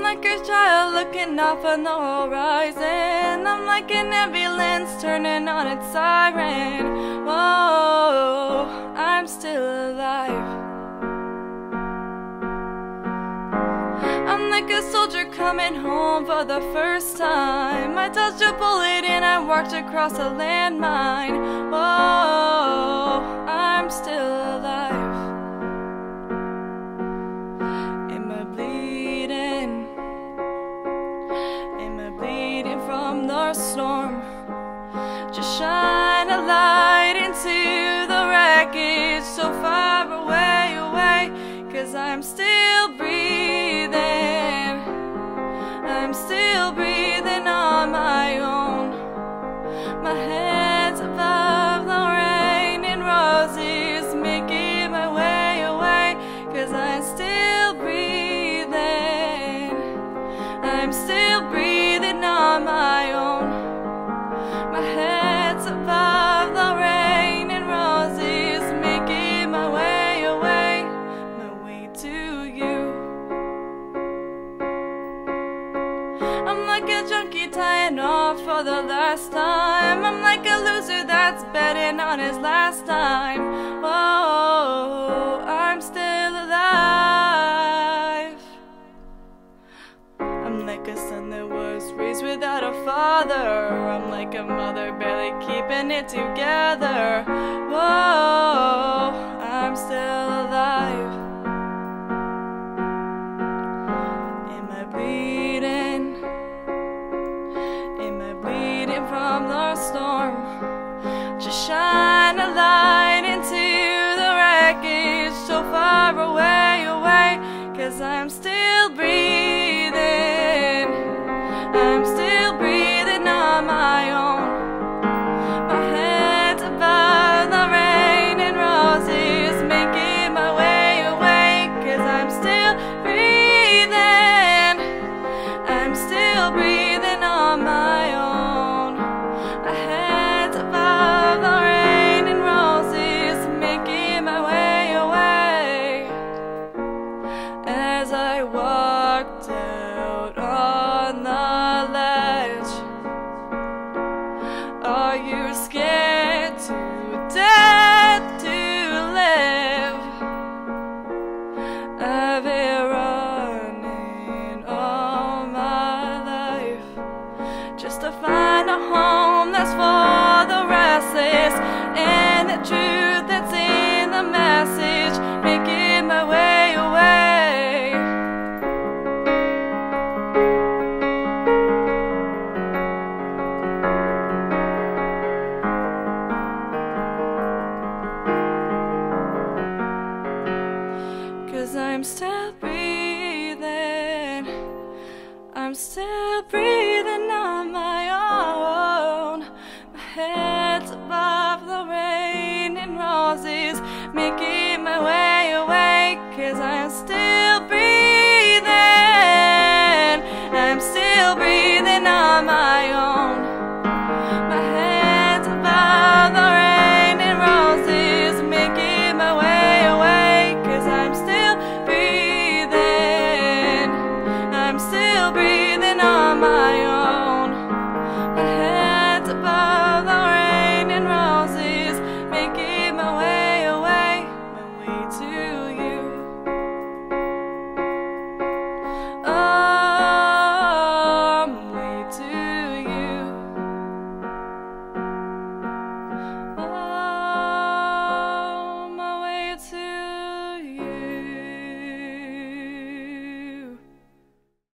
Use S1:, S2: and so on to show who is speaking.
S1: like a child looking off on the horizon. I'm like an ambulance turning on its siren. Whoa, I'm still alive. I'm like a soldier coming home for the first time. I dodged a bullet and I walked across a landmine. Whoa, I'm still alive. Am I bleeding? Am I bleeding from the storm? Just shine a light into the wreckage so far away, away, 'cause I'm still breathing. I'm still breathing on my own. My head's above the rain and roses, making my way away, 'cause I'm still breathing. I'm still breathing on my own. My head's above the rain and roses, making my way away, my way to you. I'm like a junkie tying off for the last time. I'm like a loser that's betting on his last time. Whoa, I'm still alive. I'm like a son that was raised without a father. I'm like a mother barely keeping it together. Whoa, I'm still alive. Am I bleeding? Am I bleeding from the storm? Just shine a light into the wreckage so far away, away, 'cause I'm still breathing. I'm still breathing on my own. My head's above the rain and roses, making my way away, 'cause I'm still breathing. I'm still breathing on my own. My head's above the rain and roses, making my way away. As I walked out on the ledge, are you scared to death to live? I've been running all my life just to find a home that's for the restless, and the truth that's in the message, making my way away. I'm still breathing. I'm still breathing on my own. My head's above the rain and roses, making my way away, 'cause I'm still